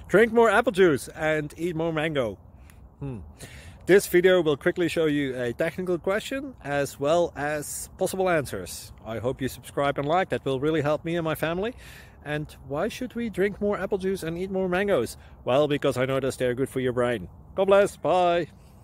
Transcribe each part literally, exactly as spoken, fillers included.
Drink more apple juice and eat more mango. Hmm. This video will quickly show you a technical question as well as possible answers. I hope you subscribe and like, that will really help me and my family. And why should we drink more apple juice and eat more mangoes? Well, because I noticed they're good for your brain. God bless, bye!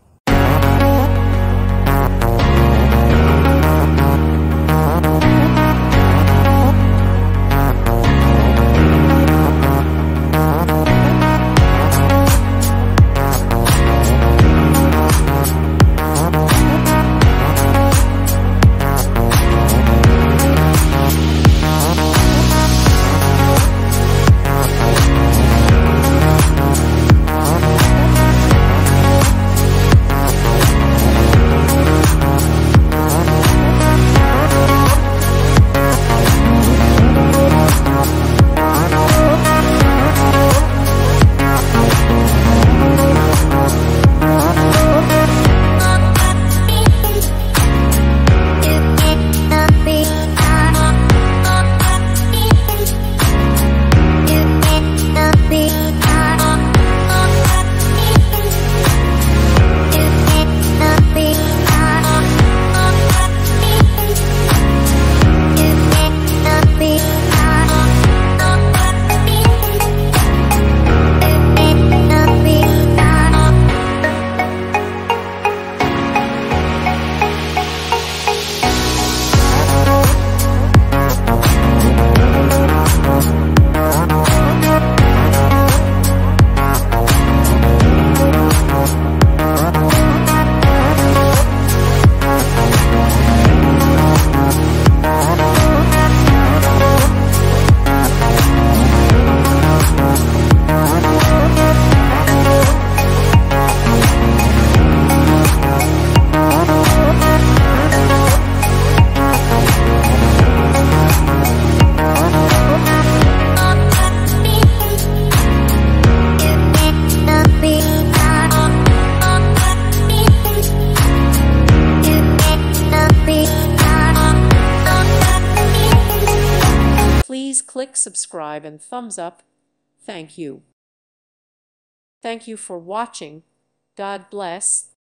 Please click subscribe and thumbs up. Thank you. Thank you for watching. God bless.